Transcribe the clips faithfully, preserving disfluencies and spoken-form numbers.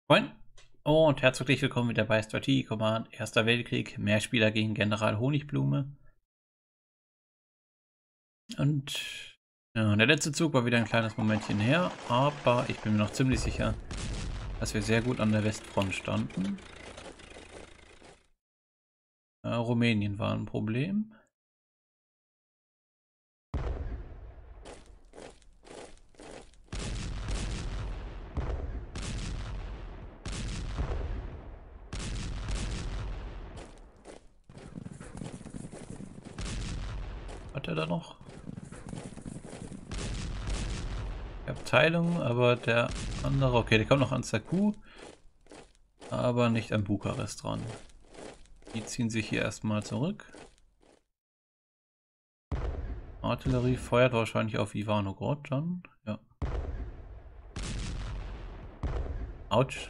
Moin und herzlich willkommen wieder bei Strategie Command Erster Weltkrieg, Mehrspieler gegen General Honigblume. Und ja, der letzte Zug war wieder ein kleines Momentchen her, aber ich bin mir noch ziemlich sicher, dass wir sehr gut an der Westfront standen. Äh, Rumänien war ein Problem. Hat er da noch? Die Abteilung, aber der andere, okay, der kommt noch an Saku, aber nicht an Bukarest dran. Die ziehen sich hier erstmal zurück. Artillerie feuert wahrscheinlich auf Ivanogrod dann. Ja. Autsch.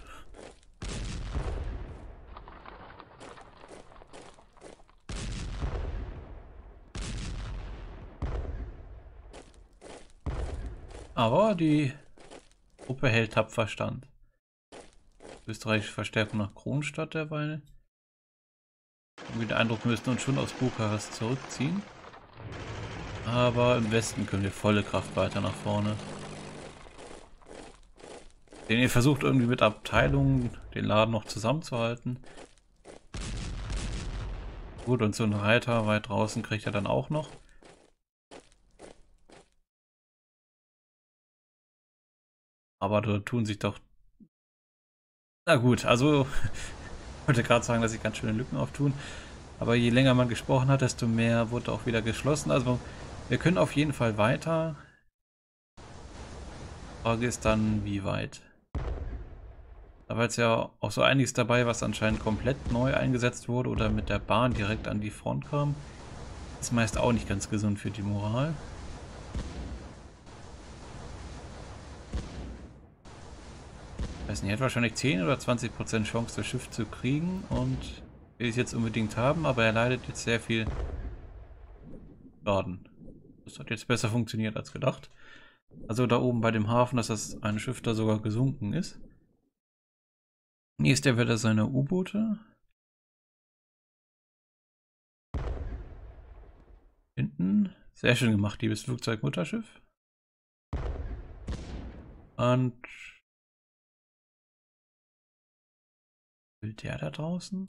Aber die Gruppe hält tapfer stand. Österreichische Verstärkung nach Kronstadt derweil. Irgendwie den Eindruck, wir müssten uns schon aus Bukarest zurückziehen. Aber im Westen können wir volle Kraft weiter nach vorne. Den ihr versucht irgendwie mit Abteilungen den Laden noch zusammenzuhalten. Gut, und so ein Reiter weit draußen kriegt er dann auch noch. Aber da tun sich doch... Na gut, also... Ich wollte gerade sagen, dass sich ganz schöne Lücken auftun. Aber je länger man gesprochen hat, desto mehr wurde auch wieder geschlossen. Also wir können auf jeden Fall weiter. Die Frage ist dann, wie weit. Da war jetzt ja auch so einiges dabei, was anscheinend komplett neu eingesetzt wurde oder mit der Bahn direkt an die Front kam. Ist meist auch nicht ganz gesund für die Moral. Ich weiß nicht, er hat wahrscheinlich zehn oder zwanzig Prozent Chance, das Schiff zu kriegen und will es jetzt unbedingt haben, aber er leidet jetzt sehr viel Schaden. Das hat jetzt besser funktioniert als gedacht. Also da oben bei dem Hafen, dass das ein Schiff da sogar gesunken ist. Hier ist der wieder seine U-Boote. Hinten. Sehr schön gemacht, liebes Flugzeugmutterschiff. Und... Will der da draußen?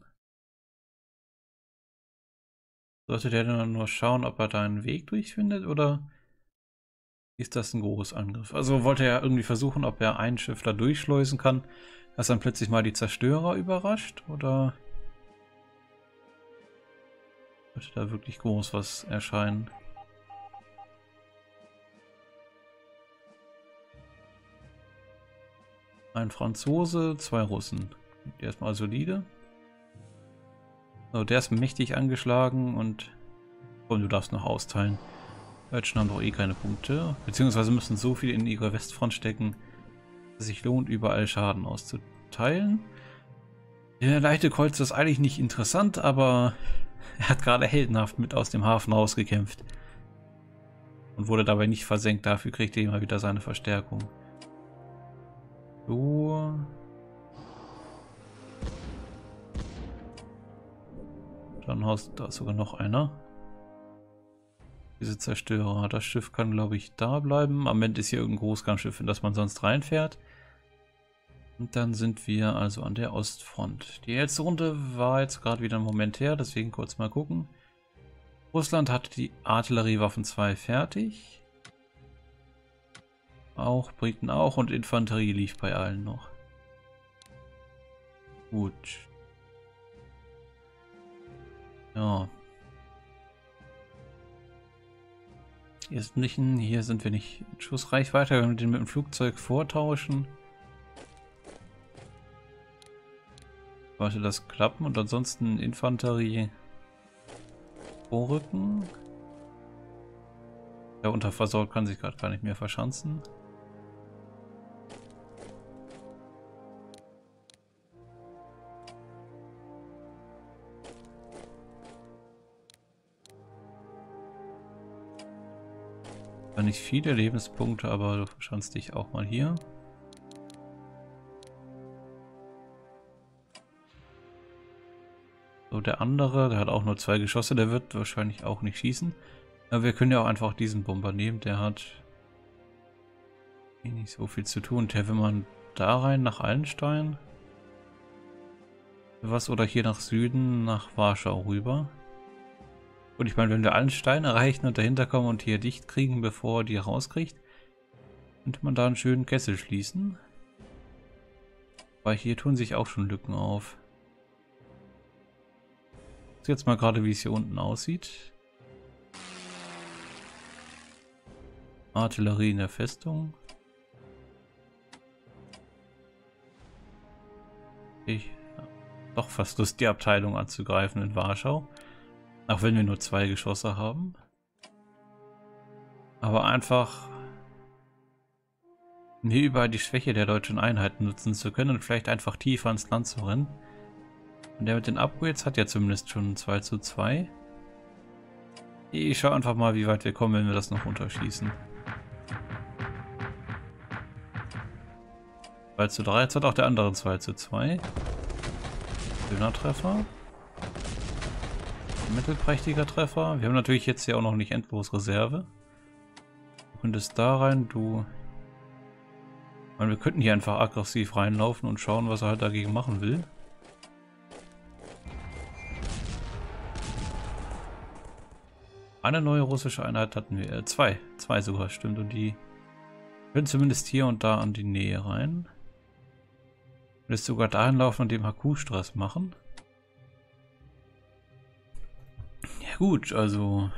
Sollte der dann nur schauen, ob er da einen Weg durchfindet, oder ist das ein Großangriff? Also wollte er irgendwie versuchen, ob er ein Schiff da durchschleusen kann, dass dann plötzlich mal die Zerstörer überrascht, oder sollte da wirklich groß was erscheinen? Ein Franzose, zwei Russen. Der ist mal solide. So, der ist mächtig angeschlagen und, und du darfst noch austeilen. Die Deutschen haben doch eh keine Punkte, beziehungsweise müssen so viel in ihre Westfront stecken, dass es sich lohnt, überall Schaden auszuteilen. Der leichte Kreuzer ist eigentlich nicht interessant, aber er hat gerade heldenhaft mit aus dem Hafen rausgekämpft und wurde dabei nicht versenkt. Dafür kriegt er immer wieder seine Verstärkung. So. Dann hast da sogar noch einer. Diese Zerstörer. Das Schiff kann, glaube ich, da bleiben. Am Ende ist hier irgendein Großkampfschiff, in das man sonst reinfährt. Und dann sind wir also an der Ostfront. Die letzte Runde war jetzt gerade wieder ein Moment her, deswegen kurz mal gucken. Russland hatte die Artilleriewaffen zwei fertig. Auch Briten auch und Infanterie lief bei allen noch. Gut. Ja. Hier sind, nicht, hier sind wir nicht in Schussreichweite, wenn wir den mit dem Flugzeug vortauschen. Sollte das klappen und ansonsten Infanterie vorrücken. Der unterversorgt kann sich gerade gar nicht mehr verschanzen. Nicht viele Lebenspunkte, aber du verschanzt dich auch mal hier. So, der andere, der hat auch nur zwei Geschosse, der wird wahrscheinlich auch nicht schießen. Aber wir können ja auch einfach diesen Bomber nehmen, der hat hier nicht so viel zu tun. Der will man da rein nach Allenstein. Was oder hier nach Süden, nach Warschau rüber. Und ich meine, wenn wir Allenstein erreichen und dahinter kommen und hier dicht kriegen, bevor die rauskriegt, könnte man da einen schönen Kessel schließen. Weil hier tun sich auch schon Lücken auf. Ich sehe jetzt mal gerade, wie es hier unten aussieht. Artillerie in der Festung. Ich habe doch fast Lust, die Abteilung anzugreifen in Warschau. Auch wenn wir nur zwei Geschosse haben. Aber einfach hier überall die Schwäche der deutschen Einheiten nutzen zu können und vielleicht einfach tiefer ins Land zu rennen. Und der mit den Upgrades hat ja zumindest schon zwei zu zwei. Ich schaue einfach mal, wie weit wir kommen, wenn wir das noch runterschießen. zwei zu drei, jetzt hat auch der andere zwei zu zwei. Schöner Treffer. Mittelprächtiger Treffer. Wir haben natürlich jetzt hier auch noch nicht endlos Reserve. Du könntest da rein, du... Ich meine, wir könnten hier einfach aggressiv reinlaufen und schauen, was er halt dagegen machen will. Eine neue russische Einheit hatten wir, äh, zwei, zwei sogar, stimmt. Und die können zumindest hier und da an die Nähe rein. Willst sogar dahin laufen und dem H Q-Stress machen. Ja gut, also...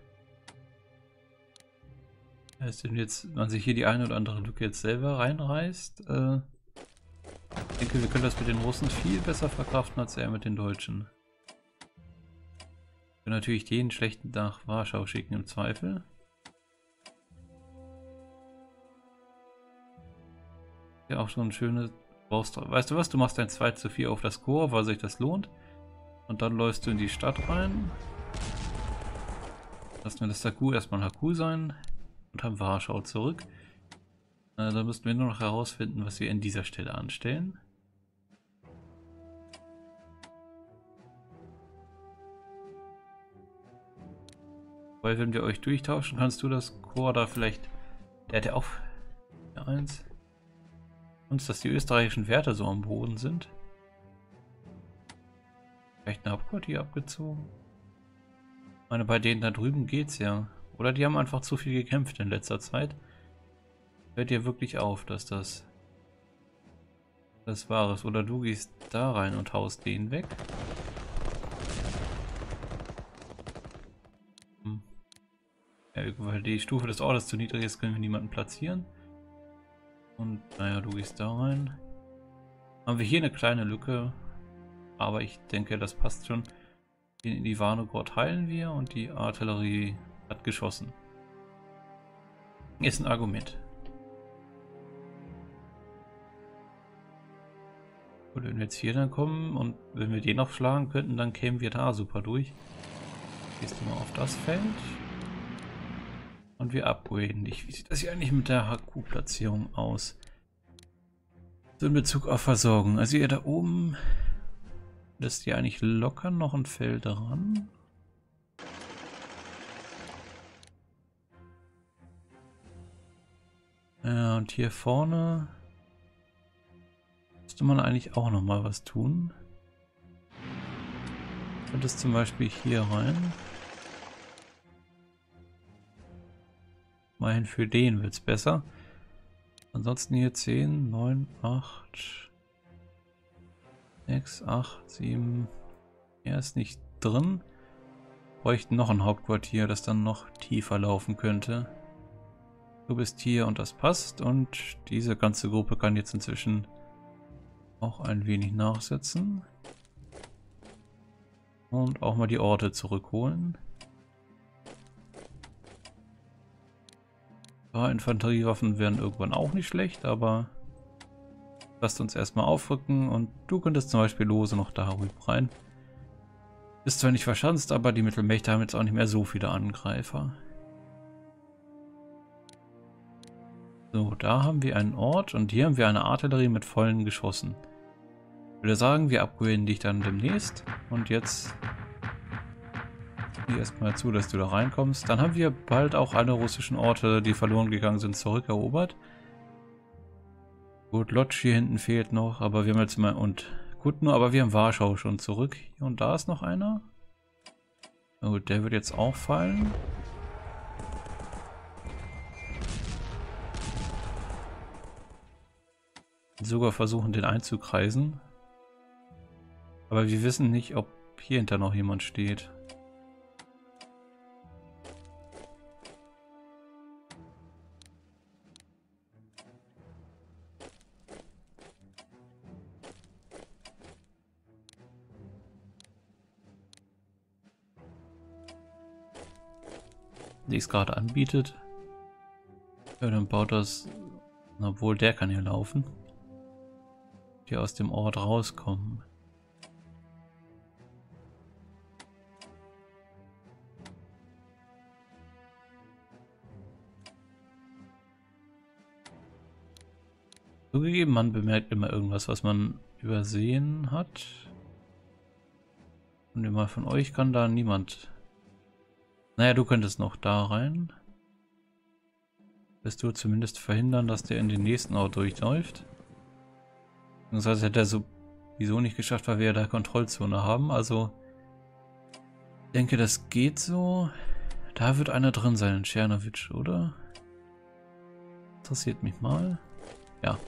Heißt, wenn jetzt man sich hier die eine oder andere Lücke jetzt selber reinreißt, äh, ich denke, wir können das mit den Russen viel besser verkraften als er mit den Deutschen. Wir können natürlich den schlechten nach Warschau schicken im Zweifel. Ja, auch so ein schönes... Weißt du was, du machst ein zwei zu vier auf das Korps, weil sich das lohnt. Und dann läufst du in die Stadt rein. Lassen wir das H Q erstmal H Q sein. Und haben Warschau zurück. Äh, da müssten wir nur noch herausfinden, was wir an dieser Stelle anstellen. Weil wenn wir euch durchtauschen, kannst du das Korps da vielleicht... Der hat ja auch... Ja, eins. Und dass die österreichischen Werte so am Boden sind. Vielleicht eine Hauptquartier abgezogen. Ich meine, bei denen da drüben geht's ja. Oder die haben einfach zu viel gekämpft in letzter Zeit. Fällt dir wirklich auf, dass das das Wahres. Oder du gehst da rein und haust den weg. Hm. Ja, weil die Stufe des Orders zu niedrig ist, können wir niemanden platzieren. Und naja, du gehst da rein. Haben wir hier eine kleine Lücke. Aber ich denke, das passt schon. In die Warnegord heilen wir und die Artillerie hat geschossen. Ist ein Argument. Und wenn wir jetzt hier dann kommen und wenn wir den noch schlagen könnten, dann kämen wir da super durch. Gehst du mal auf das Feld. Und wir upgraden dich. Wie sieht das hier eigentlich mit der H Q-Platzierung aus? So in Bezug auf Versorgung. Also ihr da oben lässt ihr eigentlich locker noch ein Feld ran. Ja, und hier vorne müsste man eigentlich auch noch mal was tun. Könnte es zum Beispiel hier rein. Immerhin für den wird es besser. Ansonsten hier zehn, neun, acht, sechs, acht, sieben. Er ist nicht drin. Bräuchten noch ein Hauptquartier, das dann noch tiefer laufen könnte. Du bist hier und das passt. Und diese ganze Gruppe kann jetzt inzwischen auch ein wenig nachsetzen. Und auch mal die Orte zurückholen. Ja, Infanteriewaffen wären irgendwann auch nicht schlecht, aber lasst uns erstmal aufrücken und du könntest zum Beispiel lose noch da rüber rein. Ist zwar nicht verschanzt, aber die Mittelmächte haben jetzt auch nicht mehr so viele Angreifer. So, da haben wir einen Ort und hier haben wir eine Artillerie mit vollen Geschossen. Ich würde sagen, wir upgraden dich dann demnächst. Und jetzt hier erstmal zu, dass du da reinkommst. Dann haben wir bald auch alle russischen Orte, die verloren gegangen sind, zurückerobert. Gut, Lodz hier hinten fehlt noch, aber wir haben jetzt mal und gut nur, aber wir haben Warschau schon zurück. Hier und da ist noch einer. Na gut, der wird jetzt auch fallen. Sogar versuchen, den einzukreisen. Aber wir wissen nicht, ob hier hinter noch jemand steht. Die es gerade anbietet. Ja, dann baut das. Obwohl, der kann hier laufen. Die aus dem Ort rauskommen. Zugegeben, man bemerkt immer irgendwas, was man übersehen hat. Und immer von euch kann da niemand. Naja, du könntest noch da rein. Wirst du zumindest verhindern, dass der in den nächsten Ort durchläuft. Das heißt, hätte er sowieso nicht geschafft, weil wir ja da Kontrollzone haben. Also, ich denke, das geht so. Da wird einer drin sein in Czernowitz, oder? Interessiert mich mal. Ja.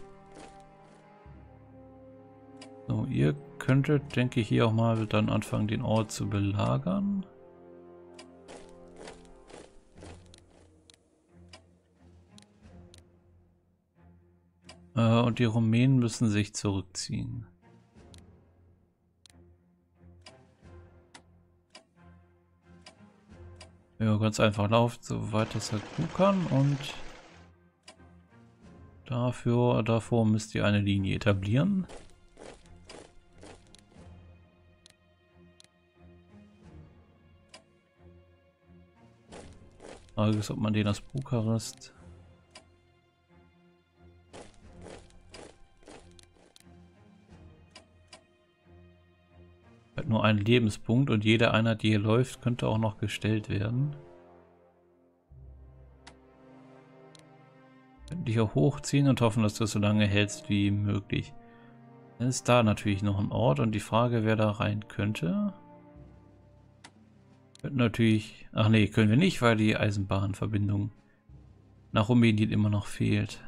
So, ihr könntet, denke ich, hier auch mal dann anfangen, den Ort zu belagern. Äh, und die Rumänen müssen sich zurückziehen. Ja, ganz einfach lauft, soweit das halt gut kann, und dafür, davor müsst ihr eine Linie etablieren. Frage ist, ob man den aus Bukarest. Hat nur einen Lebenspunkt und jede Einheit, die hier läuft, könnte auch noch gestellt werden. Könnte dich auch hochziehen und hoffen, dass du es so lange hältst wie möglich. Dann ist da natürlich noch ein Ort und die Frage, wer da rein könnte. Könnten natürlich. Ach nee, können wir nicht, weil die Eisenbahnverbindung nach Rumänien immer noch fehlt.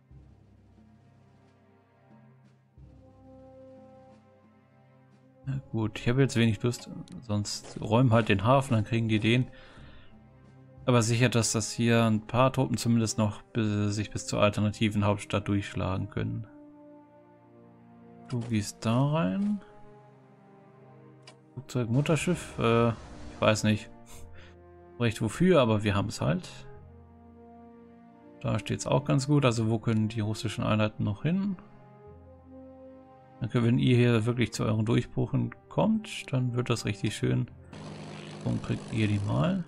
Na gut, ich habe jetzt wenig Lust, sonst räumen halt den Hafen, dann kriegen die den. Aber sicher, dass das hier ein paar Truppen zumindest noch bis, sich bis zur alternativen Hauptstadt durchschlagen können. Du gehst da rein. Flugzeug, Mutterschiff, äh, ich weiß nicht recht wofür, aber wir haben es halt. Da steht es auch ganz gut, also wo können die russischen Einheiten noch hin? Danke, wenn ihr hier wirklich zu euren Durchbrüchen kommt, dann wird das richtig schön. Warum kriegt ihr die mal?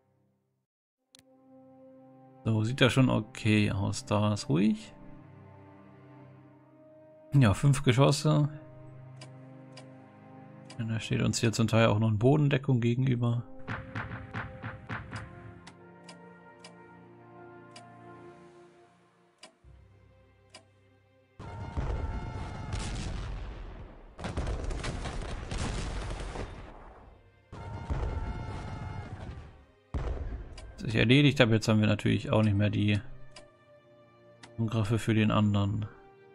So, sieht das schon okay aus. Da ist ruhig. Ja, fünf Geschosse. Und da steht uns hier zum Teil auch noch eine Bodendeckung gegenüber. Sich erledigt, aber jetzt haben wir natürlich auch nicht mehr die Angriffe für den anderen.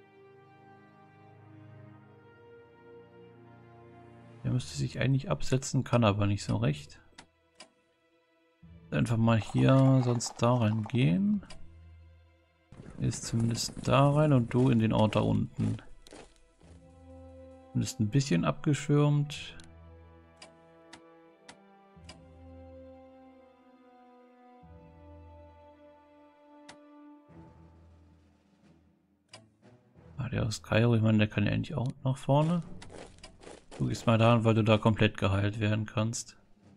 Der müsste sich eigentlich absetzen, kann aber nicht so recht. Einfach mal hier sonst da rein gehen. Ist zumindest da rein und du in den Ort da unten. Zumindest ein bisschen abgeschirmt. Ah, der aus Kairo, ich meine, der kann ja eigentlich auch nach vorne. Du gehst mal da, weil du da komplett geheilt werden kannst.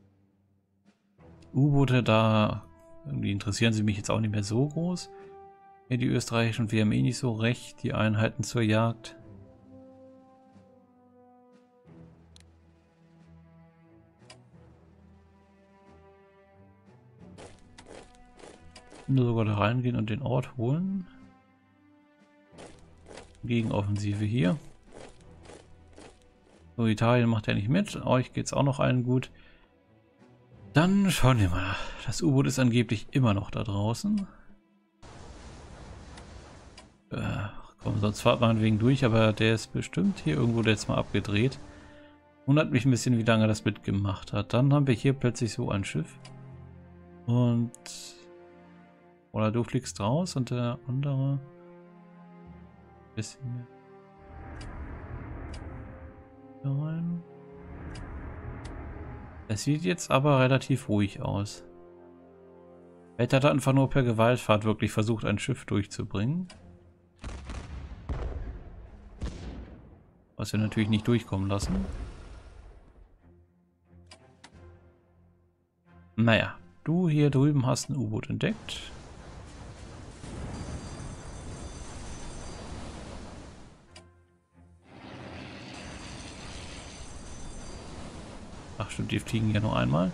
U-Boote da, irgendwie interessieren sie mich jetzt auch nicht mehr so groß. Ja, die österreichischen, wir haben eh nicht so recht, die Einheiten zur Jagd. Nur sogar da reingehen und den Ort holen. Gegenoffensive hier. So, Italien macht ja nicht mit. Euch geht es auch noch allen gut. Dann schauen wir mal. Das U-Boot ist angeblich immer noch da draußen. Äh, komm, sonst fahrt man wegen durch, aber der ist bestimmt hier irgendwo jetzt mal abgedreht. Wundert mich ein bisschen, wie lange das mitgemacht hat. Dann haben wir hier plötzlich so ein Schiff. Und... Oder du fliegst raus und der andere... Bisschen mehr. Hier rein. Es sieht jetzt aber relativ ruhig aus. Vielleicht hat er einfach nur per Gewaltfahrt wirklich versucht, ein Schiff durchzubringen. Was wir natürlich nicht durchkommen lassen. Naja, du hier drüben hast ein U-Boot entdeckt. Ach stimmt, die fliegen ja nur einmal.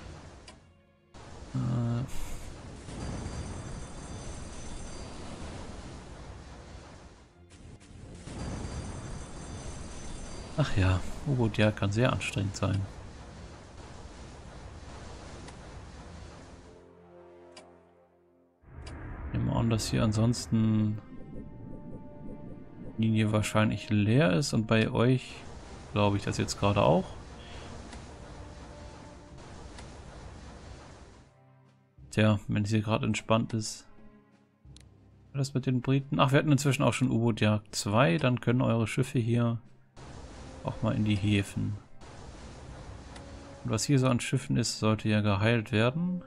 Äh Ach ja, U-Boot ja kann sehr anstrengend sein. Nehmen wir an, dass hier ansonsten Linie wahrscheinlich leer ist und bei euch glaube ich das jetzt gerade auch. Tja, wenn es hier gerade entspannt ist. Das mit den Briten. Ach, wir hatten inzwischen auch schon U-Boot-Jagd zwei. Dann können eure Schiffe hier auch mal in die Häfen. Und was hier so an Schiffen ist, sollte ja geheilt werden.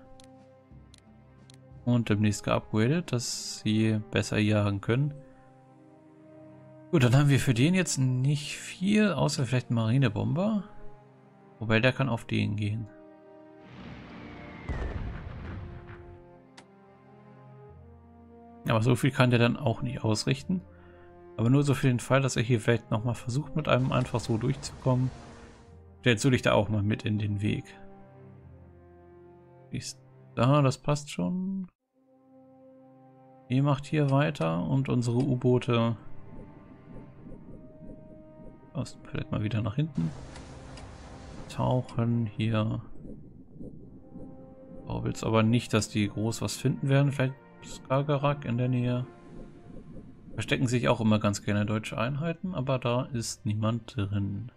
Und demnächst geupgradet, dass sie besser jagen können. Gut, dann haben wir für den jetzt nicht viel, außer vielleicht einen Marinebomber. Wobei der kann auf den gehen. Aber so viel kann der dann auch nicht ausrichten. Aber nur so für den Fall, dass er hier vielleicht nochmal versucht, mit einem einfach so durchzukommen, stellst du dich da auch mal mit in den Weg. Ist da, das passt schon. Ihr macht hier weiter und unsere U-Boote vielleicht mal wieder nach hinten. Tauchen hier. Oh, willst aber nicht, dass die groß was finden werden. Vielleicht Skagerrak in der Nähe. Verstecken sich auch immer ganz gerne deutsche Einheiten, aber da ist niemand drin.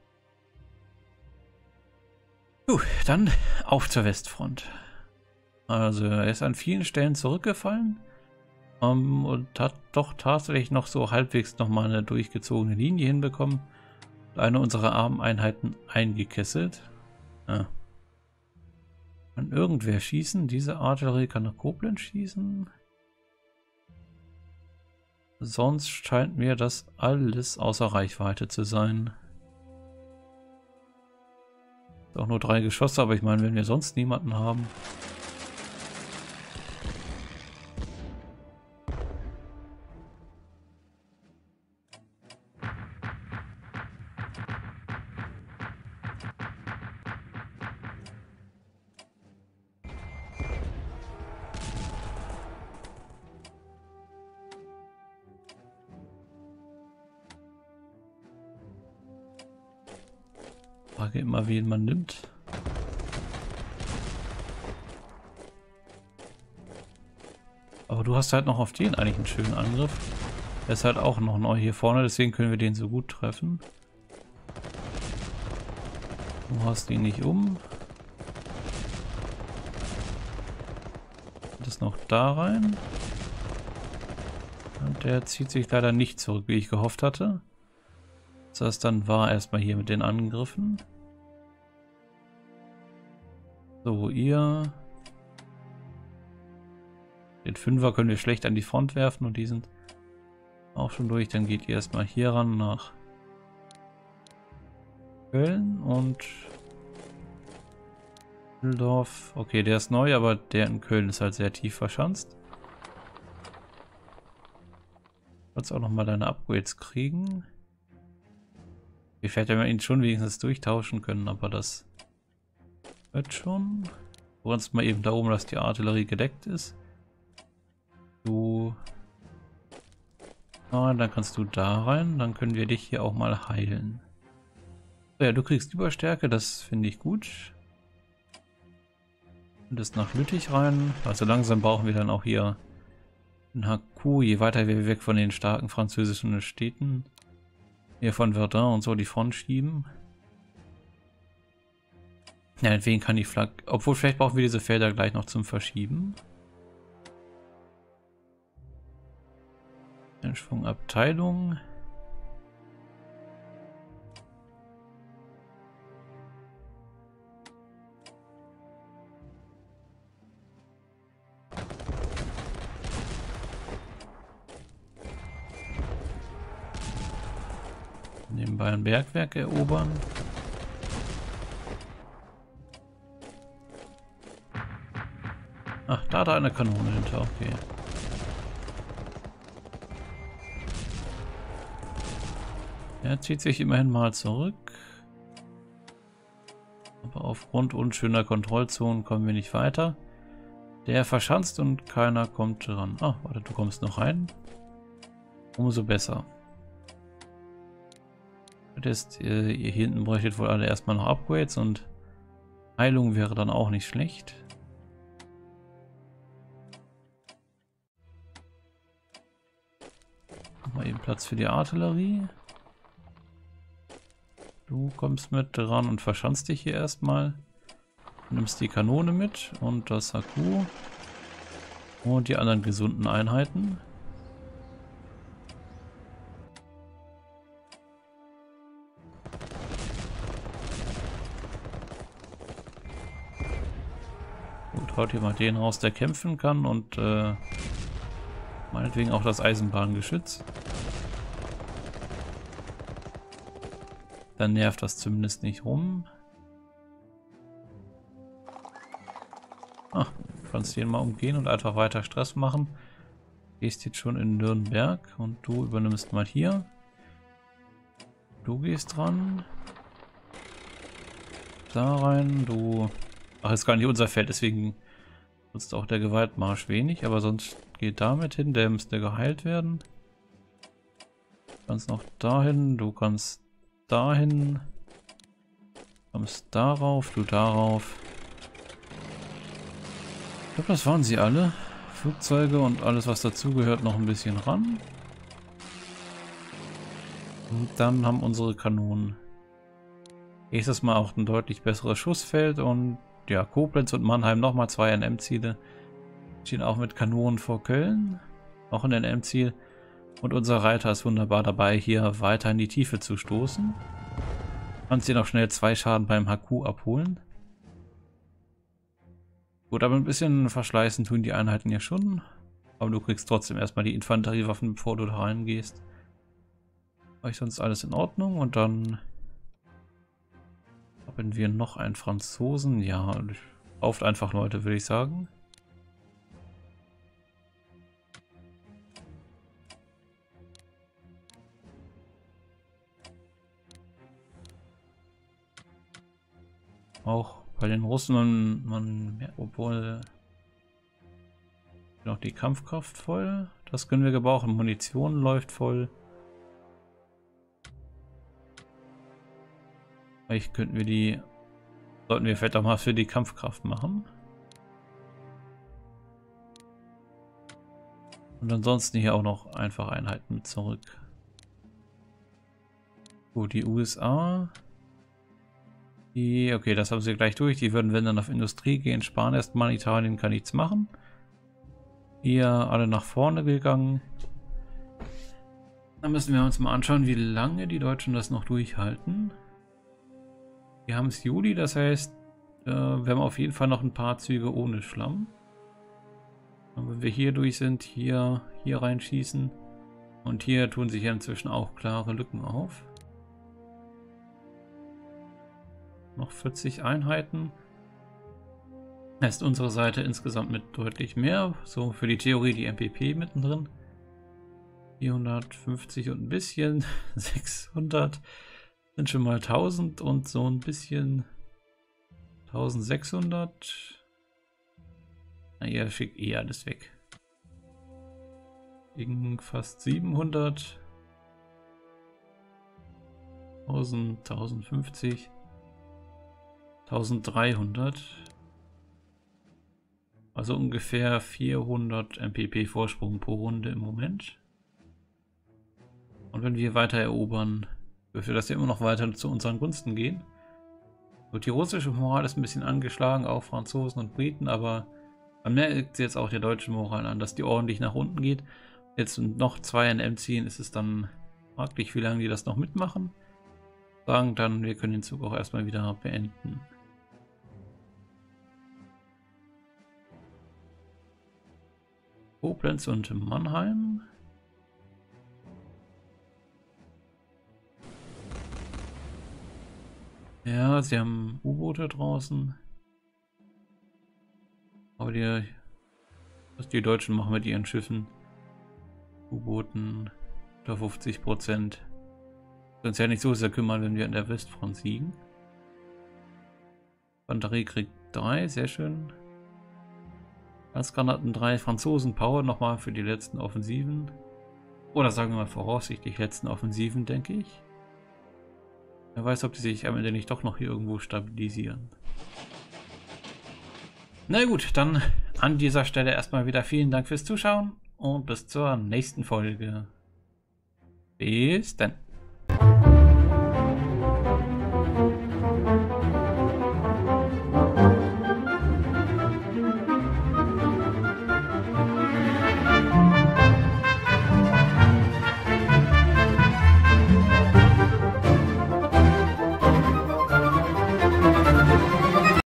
Puh, dann auf zur Westfront. Also er ist an vielen Stellen zurückgefallen um, und hat doch tatsächlich noch so halbwegs nochmal eine durchgezogene Linie hinbekommen. Eine unserer armen Einheiten eingekesselt. Ah. Kann irgendwer schießen? Diese Artillerie kann nach Koblenz schießen. Sonst scheint mir das alles außer Reichweite zu sein. Auch nur drei Geschosse, aber ich meine, wenn wir sonst niemanden haben. Frage immer, wen man nimmt. Aber du hast halt noch auf den eigentlich einen schönen Angriff. Der ist halt auch noch neu hier vorne, deswegen können wir den so gut treffen. Du hast ihn nicht um. Das noch da rein. Und der zieht sich leider nicht zurück, wie ich gehofft hatte. Das heißt, dann war erstmal hier mit den Angriffen. So, ihr... Den Fünfer können wir schlecht an die Front werfen und die sind auch schon durch. Dann geht ihr erstmal hier ran nach Köln und Düsseldorf. Okay, der ist neu, aber der in Köln ist halt sehr tief verschanzt. Du kannst auch nochmal deine Upgrades kriegen. Ich hätte wir ihn schon wenigstens durchtauschen können, aber das wird schon. Du kannst mal eben da oben, dass die Artillerie gedeckt ist. Du... Ah, dann kannst du da rein. Dann können wir dich hier auch mal heilen. So, ja, du kriegst Überstärke, das finde ich gut. Und das nach Lüttich rein. Also langsam brauchen wir dann auch hier ein H Q, je weiter wir weg von den starken französischen Städten, hier von Verdun und so die Front schieben. Ja, deswegen kann die Flagge, obwohl vielleicht brauchen wir diese Felder gleich noch zum Verschieben. Schwung Abteilung. Nebenbei ein Bergwerk erobern. Ach, da hat er eine Kanone hinter, okay. Er zieht sich immerhin mal zurück. Aber aufgrund unschöner Kontrollzonen kommen wir nicht weiter. Der verschanzt und keiner kommt dran. Ah, warte, du kommst noch rein. Umso besser. Das ist, äh, ihr hier hinten bräuchtet wohl alle erstmal noch Upgrades und Heilung wäre dann auch nicht schlecht. Mal eben Platz für die Artillerie. Du kommst mit dran und verschanzt dich hier erstmal. Du nimmst die Kanone mit und das H Q und die anderen gesunden Einheiten. Gut, haut hier mal den raus, der kämpfen kann und äh, meinetwegen auch das Eisenbahngeschütz. Dann nervt das zumindest nicht rum. Ah, du kannst den mal umgehen und einfach weiter Stress machen. Gehst jetzt schon in Nürnberg und du übernimmst mal hier. Du gehst dran. Da rein, du... Ach, ist gar nicht unser Feld, deswegen nutzt auch der Gewaltmarsch wenig, aber sonst geht damit hin, der müsste geheilt werden. Du kannst noch dahin, du kannst dahin, kommst darauf, du darauf. Ich glaube, das waren sie alle. Flugzeuge und alles, was dazugehört, noch ein bisschen ran. Und dann haben unsere Kanonen nächstes Mal auch ein deutlich besseres Schussfeld und ja, Koblenz und Mannheim nochmal zwei N M-Ziele. Stehen auch mit Kanonen vor Köln. Auch ein N M-Ziel. Und unser Reiter ist wunderbar dabei, hier weiter in die Tiefe zu stoßen. Kannst dir noch schnell zwei Schaden beim H Q abholen. Gut, aber ein bisschen verschleißen tun die Einheiten ja schon. Aber du kriegst trotzdem erstmal die Infanteriewaffen, bevor du da reingehst. War ich sonst alles in Ordnung? Und dann haben wir noch einen Franzosen. Ja, kauft einfach Leute, würde ich sagen. Auch bei den Russen, man, man obwohl noch die Kampfkraft voll. Das können wir gebrauchen. Munition läuft voll. Vielleicht könnten wir die, sollten wir vielleicht auch mal für die Kampfkraft machen. Und ansonsten hier auch noch einfach Einheiten mit zurück. Gut, die U S A. Die, okay, das haben sie gleich durch. Die würden, wenn dann auf Industrie gehen, sparen erstmal. Italien kann nichts machen. Hier alle nach vorne gegangen. Dann müssen wir uns mal anschauen, wie lange die Deutschen das noch durchhalten. Wir haben es Juli, das heißt, äh, wir haben auf jeden Fall noch ein paar Züge ohne Schlamm. Und wenn wir hier durch sind, hier, hier reinschießen. Und hier tun sich ja inzwischen auch klare Lücken auf. Noch vierzig Einheiten. Ist unsere Seite insgesamt mit deutlich mehr. So für die Theorie die M P P mittendrin. vierhundertfünfzig und ein bisschen. sechshundert sind schon mal tausend und so ein bisschen. eintausendsechshundert. Na, ihr schickt eh alles weg. Gegen fast siebenhundert. tausend, tausendfünfzig. eintausenddreihundert. Also ungefähr vierhundert M P P Vorsprung pro Runde im Moment. Und wenn wir weiter erobern, dürfte das ja immer noch weiter zu unseren Gunsten gehen. Gut, die russische Moral ist ein bisschen angeschlagen, auch Franzosen und Briten, aber man merkt jetzt auch der deutschen Moral an, dass die ordentlich nach unten geht. Jetzt noch zwei N M ziehen, ist es dann fraglich, wie lange die das noch mitmachen. Sagen dann, wir können den Zug auch erstmal wieder beenden. Koblenz und Mannheim. Ja, sie haben U-Boote draußen. Aber die, was die Deutschen machen mit ihren Schiffen. U-Booten unter fünfzig Prozent. Uns ja nicht so sehr kümmern, wenn wir an der Westfront siegen. Infanterie kriegt drei, sehr schön. Granaten drei, Franzosen Power nochmal für die letzten Offensiven. Oder sagen wir mal voraussichtlich letzten Offensiven, denke ich. Wer weiß, ob die sich am Ende nicht doch noch hier irgendwo stabilisieren. Na gut, dann an dieser Stelle erstmal wieder vielen Dank fürs Zuschauen und bis zur nächsten Folge. Bis dann.